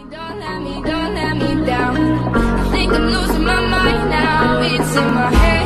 Don't let me down. I think I'm losing my mind now. It's in my head.